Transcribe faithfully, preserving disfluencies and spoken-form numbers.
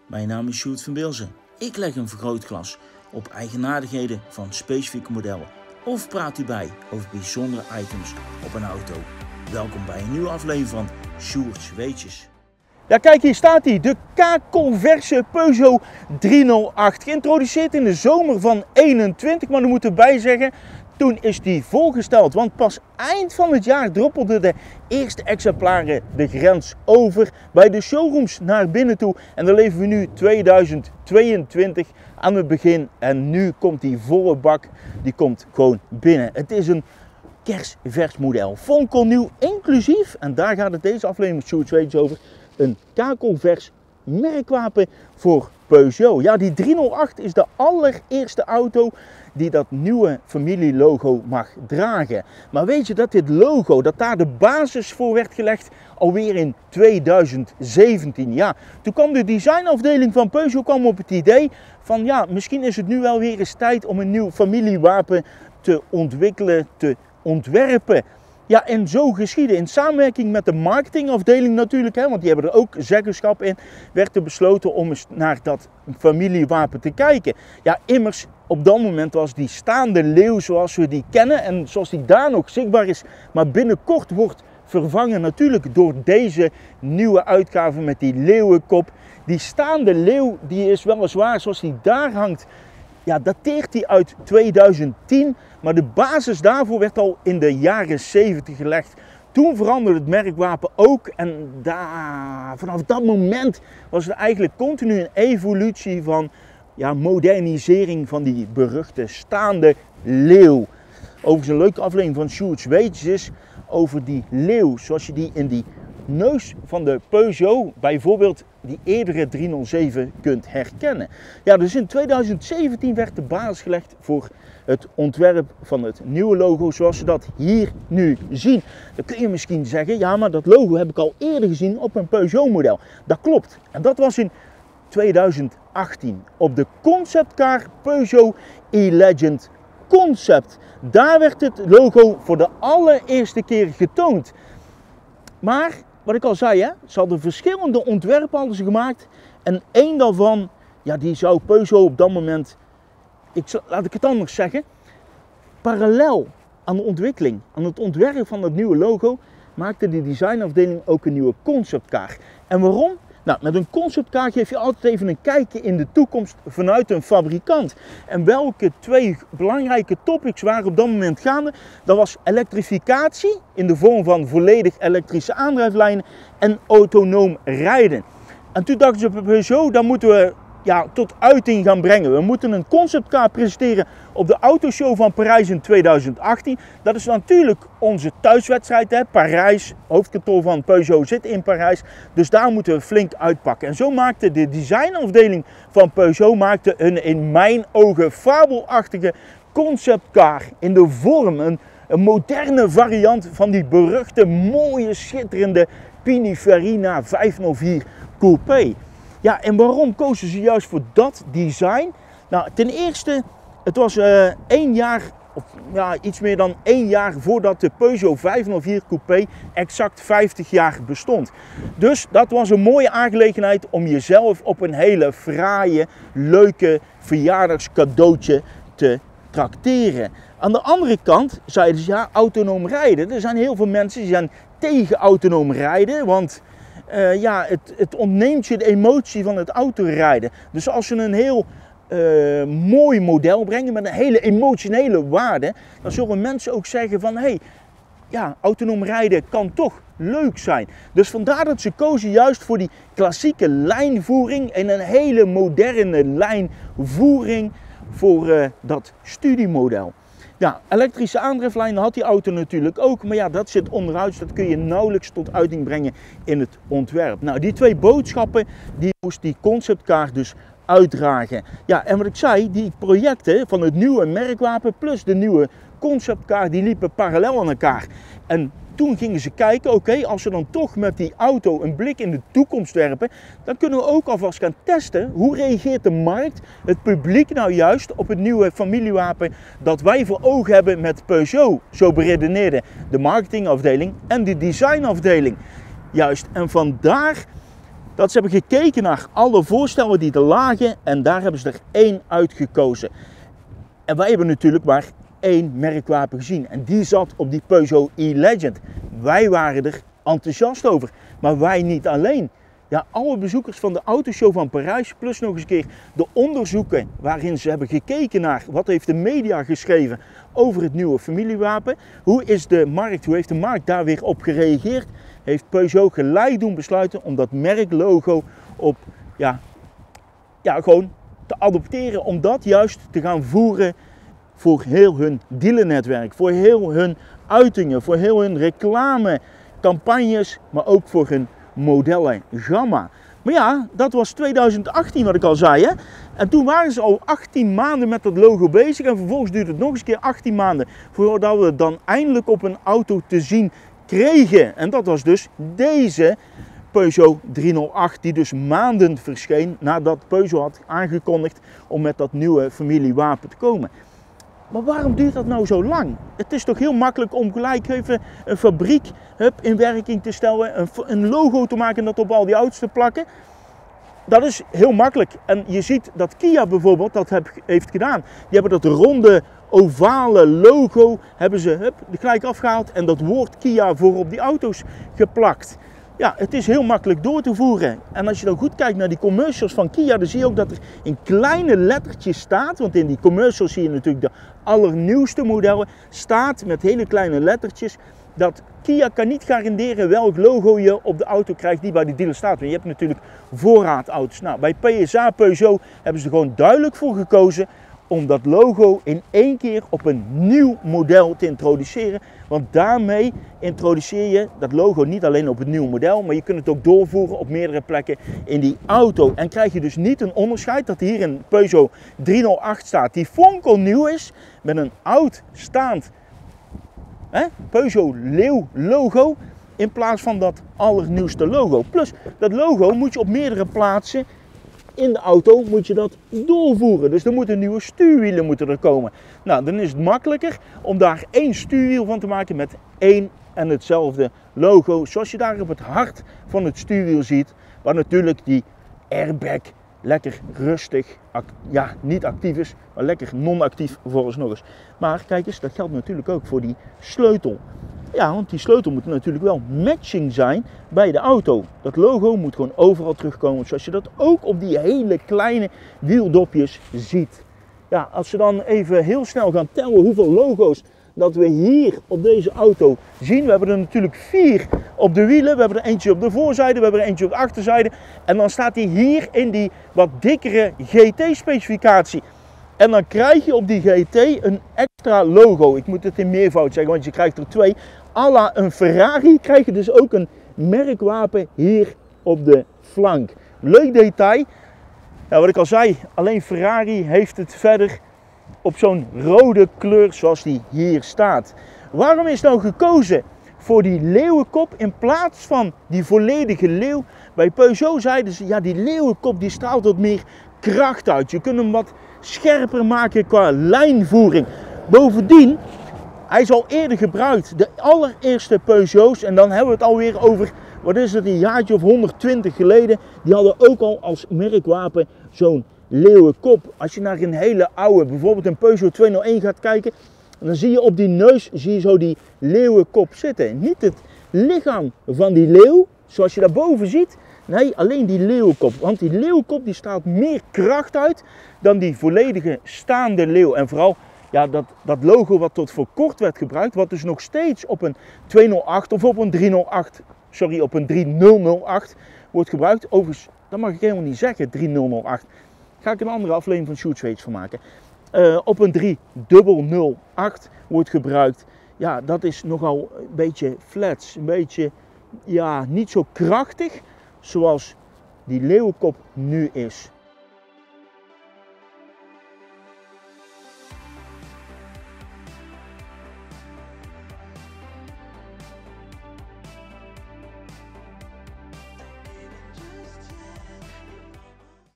Mijn naam is Sjoerd van Bilzen. Ik leg een vergrootglas op eigenaardigheden van specifieke modellen of praat u bij over bijzondere items op een auto. Welkom bij een nieuwe aflevering van Sjoerd's Weetjes. Ja, kijk, hier staat hij, de K-Converse Peugeot driehonderdacht. Geïntroduceerd in de zomer van eenentwintig, maar we moeten bij zeggen, toen is die volgesteld. Want pas eind van het jaar druppelden de eerste exemplaren de grens over bij de showrooms naar binnen toe. En dan leven we nu tweeduizend tweeëntwintig aan het begin en nu komt die volle bak, die komt gewoon binnen. Het is een kerstvers model, fonkelnieuw inclusief, en daar gaat het deze aflevering met Sjoerd's Weetjes over, een K-Converse merkwapen voor Peugeot. Ja, die driehonderdacht is de allereerste auto die dat nieuwe familielogo mag dragen. Maar weet je dat dit logo, dat daar de basis voor werd gelegd alweer in tweeduizend zeventien. Ja, toen kwam de designafdeling van Peugeot kwam op het idee van ja, misschien is het nu wel weer eens tijd om een nieuw familiewapen te ontwikkelen, te ontwerpen. Ja, en zo geschiedde. In samenwerking met de marketingafdeling natuurlijk, hè, want die hebben er ook zeggenschap in, werd er besloten om eens naar dat familiewapen te kijken. Ja, immers, op dat moment was die staande leeuw zoals we die kennen en zoals die daar nog zichtbaar is, maar binnenkort wordt vervangen natuurlijk door deze nieuwe uitgave met die leeuwenkop. Die staande leeuw, die is weliswaar zoals die daar hangt, ja, dateert die uit tweeduizend tien, maar de basis daarvoor werd al in de jaren zeventig gelegd. Toen veranderde het merkwapen ook en daar, vanaf dat moment was er eigenlijk continu een evolutie van ja, modernisering van die beruchte staande leeuw. Overigens een leuke aflevering van Sjoerd's Weetjes is over die leeuw zoals je die in die neus van de Peugeot, bijvoorbeeld die eerdere driehonderdzeven, kunt herkennen. Ja, dus in tweeduizend zeventien werd de basis gelegd voor het ontwerp van het nieuwe logo zoals we dat hier nu zien. Dan kun je misschien zeggen, ja, maar dat logo heb ik al eerder gezien op een Peugeot model. Dat klopt. En dat was in tweeduizend achttien op de conceptcar Peugeot E-Legend Concept. Daar werd het logo voor de allereerste keer getoond. Maar, wat ik al zei, hè, ze hadden verschillende ontwerpen hadden ze gemaakt. En één daarvan, ja, die zou Peugeot op dat moment, ik, laat ik het anders zeggen, parallel aan de ontwikkeling, aan het ontwerpen van het nieuwe logo, maakte de designafdeling ook een nieuwe conceptcar. En waarom? Nou, met een conceptcar geef je altijd even een kijkje in de toekomst vanuit een fabrikant. En welke twee belangrijke topics waren op dat moment gaande? Dat was elektrificatie in de vorm van volledig elektrische aandrijflijnen en autonoom rijden. En toen dachten ze bij Peugeot, dan moeten we ja, tot uiting gaan brengen. We moeten een conceptcar presenteren op de autoshow van Parijs in tweeduizend achttien. Dat is natuurlijk onze thuiswedstrijd, hè? Parijs, hoofdkantoor van Peugeot zit in Parijs. Dus daar moeten we flink uitpakken. En zo maakte de designafdeling van Peugeot maakte een in mijn ogen fabelachtige conceptcar in de vorm, een, een moderne variant van die beruchte, mooie, schitterende Pininfarina vijfhonderdvier Coupé. Ja, en waarom kozen ze juist voor dat design? Nou, ten eerste, het was uh, één jaar, of ja, iets meer dan één jaar voordat de Peugeot vijfhonderdvier Coupé exact vijftig jaar bestond. Dus dat was een mooie aangelegenheid om jezelf op een hele fraaie, leuke verjaardagscadeautje te trakteren. Aan de andere kant zeiden ze, ja, autonoom rijden. Er zijn heel veel mensen die zijn tegen autonoom rijden, want Uh, ja, het, het ontneemt je de emotie van het autorijden. Dus als ze een heel uh, mooi model brengen met een hele emotionele waarde, dan zullen mensen ook zeggen van, hé, hey, ja, autonoom rijden kan toch leuk zijn. Dus vandaar dat ze kozen juist voor die klassieke lijnvoering en een hele moderne lijnvoering voor uh, dat studiemodel. Ja, elektrische aandrijflijnen had die auto natuurlijk ook, maar ja, dat zit onderuit, dat kun je nauwelijks tot uiting brengen in het ontwerp. Nou, die twee boodschappen, die moest die conceptcar dus uitdragen. Ja, en wat ik zei, die projecten van het nieuwe merkwapen plus de nieuwe conceptcar, die liepen parallel aan elkaar. En toen gingen ze kijken, oké, okay, als we dan toch met die auto een blik in de toekomst werpen, dan kunnen we ook alvast gaan testen, hoe reageert de markt, het publiek nou juist op het nieuwe familiewapen dat wij voor ogen hebben met Peugeot. Zo beredeneerde de marketingafdeling en de designafdeling. Juist, en vandaar Dat ze hebben gekeken naar alle voorstellen die er lagen en daar hebben ze er één uitgekozen. En wij hebben natuurlijk maar één merkwapen gezien en die zat op die Peugeot e-Legend. Wij waren er enthousiast over, maar wij niet alleen. Ja, alle bezoekers van de autoshow van Parijs, plus nog eens een keer de onderzoeken waarin ze hebben gekeken naar wat heeft de media geschreven over het nieuwe familiewapen. Hoe is de markt, hoe heeft de markt daar weer op gereageerd? Heeft Peugeot gelijk doen besluiten om dat merklogo op, ja, ja, gewoon te adopteren. Om dat juist te gaan voeren voor heel hun dealernetwerk, voor heel hun uitingen, voor heel hun reclamecampagnes, maar ook voor hun modellengamma. Maar ja, dat was tweeduizend achttien wat ik al zei. Hè? En toen waren ze al achttien maanden met dat logo bezig. En vervolgens duurde het nog eens een keer achttien maanden voordat we het dan eindelijk op een auto te zien kregen. En dat was dus deze Peugeot driehonderdacht, die dus maanden verscheen nadat Peugeot had aangekondigd om met dat nieuwe familiewapen te komen. Maar waarom duurt dat nou zo lang? Het is toch heel makkelijk om gelijk even een fabriek hup, in werking te stellen, een, een logo te maken en dat op al die auto's te plakken. Dat is heel makkelijk. En je ziet dat Kia bijvoorbeeld dat heb, heeft gedaan. Die hebben dat ronde, ovale logo hebben ze hup, gelijk afgehaald en dat woord Kia voor op die auto's geplakt. Ja, het is heel makkelijk door te voeren. En als je dan goed kijkt naar die commercials van Kia, dan zie je ook dat er in kleine lettertjes staat, want in die commercials zie je natuurlijk de allernieuwste modellen, staat met hele kleine lettertjes dat Kia kan niet garanderen welk logo je op de auto krijgt die bij de dealer staat. Want je hebt natuurlijk voorraadauto's. Nou, bij P S A Peugeot hebben ze er gewoon duidelijk voor gekozen om dat logo in één keer op een nieuw model te introduceren. Want daarmee introduceer je dat logo niet alleen op het nieuwe model, maar je kunt het ook doorvoeren op meerdere plekken in die auto. En krijg je dus niet een onderscheid dat hier een Peugeot driehonderdacht staat die fonkelnieuw is met een oud staand hè, Peugeot Leeuw logo in plaats van dat allernieuwste logo. Plus dat logo moet je op meerdere plaatsen in de auto moet je dat doorvoeren. Dus er moeten nieuwe stuurwielen moeten er komen. Nou, dan is het makkelijker om daar één stuurwiel van te maken met één en hetzelfde logo. Zoals je daar op het hart van het stuurwiel ziet. Waar natuurlijk die airbag lekker rustig, ja, niet actief is, maar lekker non-actief vooralsnog eens. Maar kijk eens, dat geldt natuurlijk ook voor die sleutel. Ja, want die sleutel moet natuurlijk wel matching zijn bij de auto. Dat logo moet gewoon overal terugkomen, zoals je dat ook op die hele kleine wieldopjes ziet. Ja, als we dan even heel snel gaan tellen hoeveel logo's dat we hier op deze auto zien. We hebben er natuurlijk vier op de wielen. We hebben er eentje op de voorzijde, we hebben er eentje op de achterzijde. En dan staat hij hier in die wat dikkere G T-specificatie. En dan krijg je op die G T een extra logo. Ik moet het in meervoud zeggen, want je krijgt er twee. À la een Ferrari krijg je dus ook een merkwapen hier op de flank. Leuk detail. Ja, wat ik al zei, alleen Ferrari heeft het verder op zo'n rode kleur zoals die hier staat. Waarom is nou gekozen voor die leeuwenkop in plaats van die volledige leeuw? Bij Peugeot zeiden ze, ja, die leeuwenkop die straalt wat meer kracht uit. Je kunt hem wat scherper maken qua lijnvoering. Bovendien, hij is al eerder gebruikt. De allereerste Peugeots, en dan hebben we het alweer over, wat is het, een jaartje of honderdtwintig geleden. Die hadden ook al als merkwapen zo'n leeuwenkop. Als je naar een hele oude, bijvoorbeeld een Peugeot tweehonderdéén gaat kijken, dan zie je op die neus zie je zo die leeuwenkop zitten. Niet het lichaam van die leeuw, zoals je daarboven ziet. Nee, alleen die leeuwenkop. Want die leeuwenkop die straalt meer kracht uit dan die volledige staande leeuw. En vooral ja, dat, dat logo wat tot voor kort werd gebruikt, wat dus nog steeds op een tweehonderdacht of op een driehonderdacht, sorry, op een driehonderdacht wordt gebruikt. Overigens, dat mag ik helemaal niet zeggen, driehonderdacht. Ga ik een andere aflevering van Shootswage van maken. Uh, op een driehonderdacht wordt gebruikt. Ja, dat is nogal een beetje flats, een beetje, ja, niet zo krachtig zoals die leeuwenkop nu is.